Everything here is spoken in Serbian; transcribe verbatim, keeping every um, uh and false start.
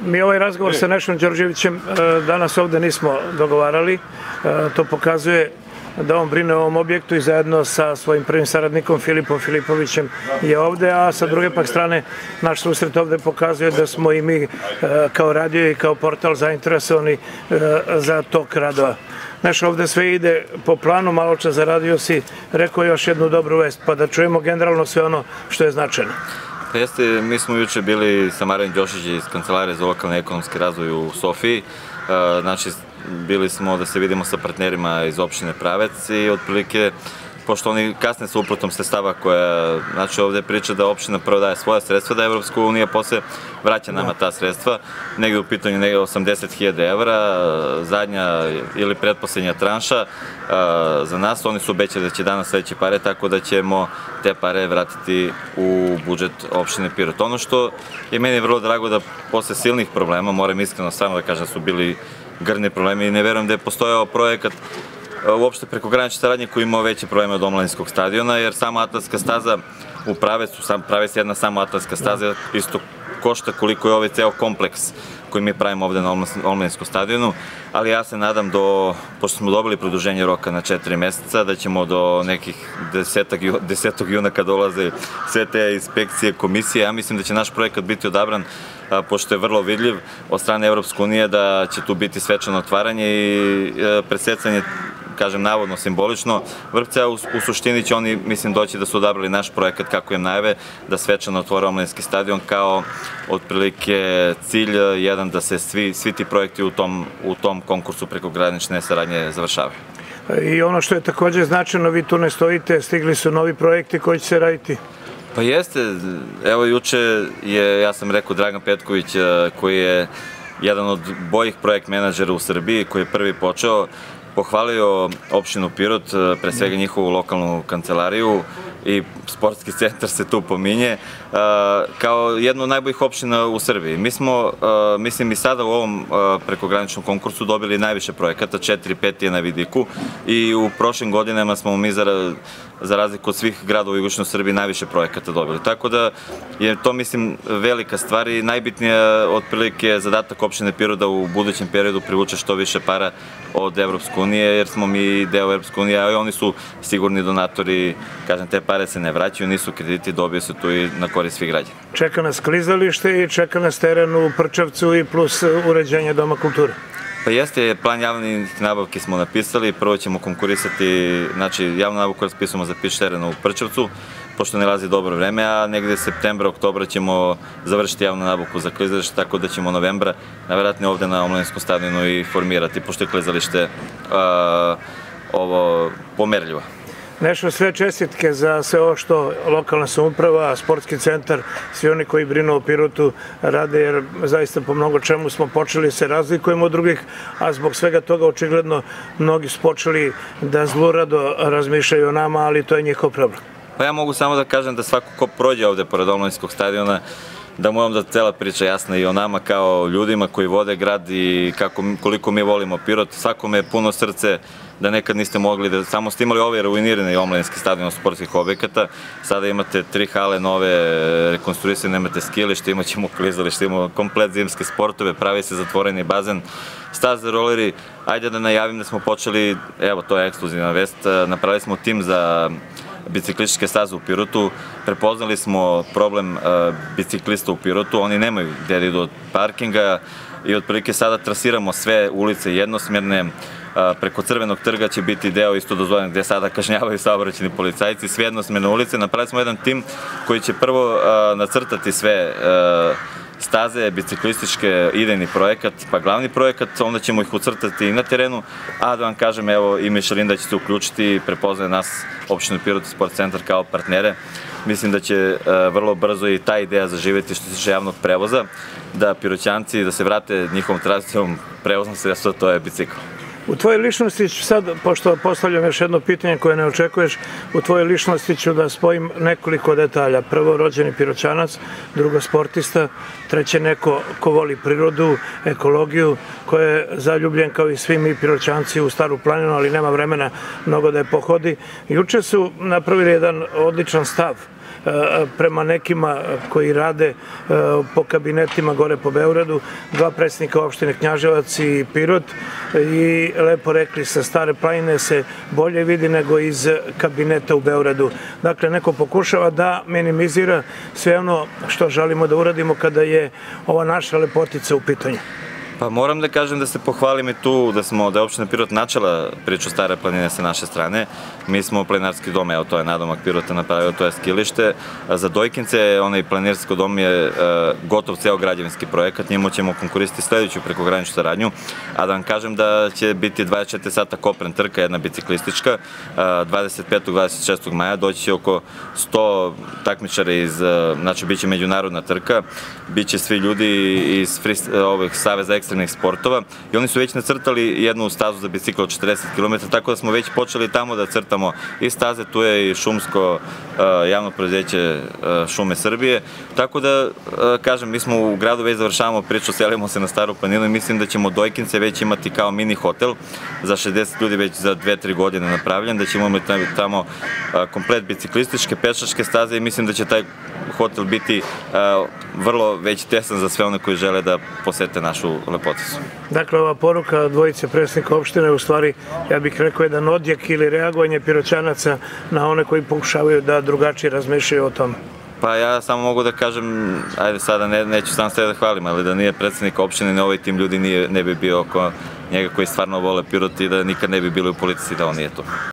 Mi ovaj razgovor sa Nešom Đorđevićem danas ovde nismo dogovarali. To pokazuje da on brine o ovom objektu i zajedno sa svojim prvim saradnikom Filipom Filipovićem je ovde, a sa druge pak strane naš susret ovde pokazuje da smo i mi kao radio i kao portal zainteresovani za tok radova. Nešo, ovde sve ide po planu, malo čas zaradio si, rekao još jednu dobru vest, pa da čujemo generalno sve ono što je značajno. Jeste, mi smo juče bili sa Marijan Đošić iz Kancelarije za lokalni ekonomski razvoj u Sofiji. Znači, bili smo da se vidimo sa partnerima iz opštine Pravec i otprilike, pošto oni kasne sa uplatom sredstava koja, znači ovde priča da opština prvo daje svoja sredstva, da Evropska unija posle vraća nama ta sredstva, negde u pitanju negde osamdeset hiljada evra, zadnja ili pretposlednja tranša za nas, oni su obećali da će danas sledeće pare, tako da ćemo te pare vratiti u budžet opštine Pirot. Ono što je meni vrlo drago da posle silnih problema, moram iskreno stvarno da kažem, su bili grni problemi i ne verujem da je postojao projekat uopšte prekogranične saradnje koji imao veće probleme od omladinskog stadiona, jer sama atletska staza u Pravecu, sam Pravec je jedna samo atletska staza, isto košta koliko je ovaj ceo kompleks koji mi pravimo ovde na omladinskom stadionu, ali ja se nadam do, pošto smo dobili produženje roka na četiri meseca, da ćemo do nekih desetog juna kad dolaze sve te inspekcije, komisije, ja mislim da će naš projekat biti odabran, pošto je vrlo vidljiv od strane Evropske unije, da će tu biti svečano otvaranje i presecanje, kažem, navodno simbolično vrpca, u suštini će oni, mislim, doći da su odabrali naš projekat kako im najave, da svečano otvore omladinski stadion kao otprilike cilj jedan da se svi, svi ti projekti u tom, u tom konkursu prekogranične saradnje završavaju. I ono što je takođe značajno, vi tu ne stojite, stigli su novi projekti koji će se raditi? Pa jeste, evo juče je, ja sam rekao, Dragan Petković, koji je jedan od boljih projekt menadžera u Srbiji, koji je prvi počeo, pohvalio opštinu Pirot, pre svega njihovu lokalnu kancelariju i sportski centar se tu pominje, kao jednu od najboljih opština u Srbiji. Mi smo, mislim, i sada u ovom prekograničnom konkursu dobili najviše projekata, četiri pet je na vidiku i u prošlim godinama smo mi za razliku od svih gradova u jugoistočnoj Srbiji najviše projekata dobili. Tako da je to, mislim, velika stvar i najbitnija otprilike zadatak opštine Pirot da u budućem periodu privuče što više para od Evropske unije, jer smo mi deo Evropske unije, a i oni su sigurni donatori, kažem, te pare se ne vraćaju, nisu krediti, dobije se tu i na korist svih građana. Čeka nas klizalište i čeka nas teren u Prčevcu i plus uređenje Doma kulture. Pa jeste, plan javnih nabavki smo napisali, prvo ćemo konkurisati, znači javnu nabavku raspisujemo za piš teren u Prčevcu, pošto ne lazi dobro vreme, a negde septembra, oktobra ćemo završiti javnu nabavku za klizalište, tako da ćemo novembra najverovatnije ovde na omladinskom stadionu i formirati, pošto je klizalište ovo pomerljivo. Nešo, sve čestitke za sve ovo što lokalna samouprava, sportski centar, svi oni koji brinu o Pirotu rade, jer zaista po mnogo čemu smo počeli se razlikujemo od drugih, a zbog svega toga očigledno mnogi su počeli da zlurado razmišljaju o nama, ali to je njihov problem. Pa ja mogu samo da kažem da svako ko prođe ovde pored omladinskog stadiona, da mu da cela priča jasna i o nama kao ljudima koji vode grad i koliko mi volimo Pirot. Svakome je puno srce da nekad niste mogli, da samo ste imali ove ruinirane omladinske stadione sportskih objekata. Sada imate tri hale nove, rekonstruisane, imate skilište, imat ćemo klizalište, imamo komplet zimske sportove, pravi se zatvoreni bazen, staze, roleri. Ajde da najavim da smo počeli, evo to je ekskluzivna vest, napravili smo tim za biciklističke staze u Pirotu, prepoznali smo problem biciklista u Pirotu, oni nemaju gde da idu od parkinga i otprilike sada trasiramo sve ulice jednosmerne, preko Crvenog trga će biti deo isto dozvoljen gde sada kažnjavaju saobraćajni policajci, sve jednosmerne ulice. Napravili smo jedan tim koji će prvo nacrtati sve staze, biciklističke, idejni projekat, pa glavni projekat, onda ćemo ih ucrtati i na terenu, a da vam kažem, evo i Mišelinda će se uključiti i prepoznaje nas, opštinu Pirot i sport centar kao partnere. Mislim da će vrlo brzo i ta ideja zaživeti što se tiče javnog prevoza, da Piroćanci da se vrate njihovom tradicijom prevoznom sredstva, to je bicikl. U tvojoj ličnosti ću sad, pošto postavljam još jedno pitanje koje ne očekuješ, u tvojoj ličnosti ću da spojim nekoliko detalja. Prvo, rođeni Piroćanac, drugo, sportista, treće, neko ko voli prirodu, ekologiju, ko je zaljubljen kao i svi mi Piroćanci u Staru planinu, ali nema vremena mnogo da je pohodi. Juče su napravili jedan odličan stav prema nekima koji rade po kabinetima gore po Beogradu, dva predsjednika opštine Knjaževac i Pirot, i lepo rekli, sa Stare planine se bolje vidi nego iz kabineta u Beogradu. Dakle, neko pokušava da minimizira sve ono što želimo da uradimo kada je ova naša lepotica u pitanju. Pa moram da kažem da se pohvalim i tu da smo, da je opština Pirot načela priču Stare planine sa naše strane. Mi smo planinarski dom, evo to je nadomak Pirota napravio, to je skilište. Za Dojkince, onaj planinarski dom je gotov ceo građevinski projekat, njemu ćemo konkurisati sledeću prekograničnu saradnju, a da vam kažem da će biti dvadeset četiri sata kopren trka, jedna biciklistička, dvadeset petog i dvadeset šestog maja, doći će oko sto takmičara iz, znači bit će međunarodna trka, bit će svi ljudi iz ovih Saveza ekstremnih sportova i oni su već nacrtali jednu stazu za bicikl od četrdeset kilometara, tako da smo već počeli tamo da crtamo i staze, tu je i šumsko javno preduzeće Šume Srbije, tako da, kažem, mi smo u gradu već završavamo priču, selimo se na Staru planinu i mislim da ćemo Dojkince već imati kao mini hotel za šezdeset ljudi već za dve tri godine napravljen, da ćemo imati tamo komplet biciklističke, pešačke staze i mislim da će taj hotel biti vrlo već tesan za sve one koji žele da posete našu lepoticu. Dakle, ova poruka dvojice predsjednika opštine je u stvari, ja bih rekao, jedan odjek ili reagovanje Piroćanaca na one koji pokušavaju da drugačije razmišljaju o tome. Pa ja samo mogu da kažem, ajde sada neću sam sve da hvalim, ali da nije predsjednik opštine, ne ovaj tim ljudi ne bi bio oko njega koji stvarno vole Pirot i da nikad ne bi bili u politici da on nije to.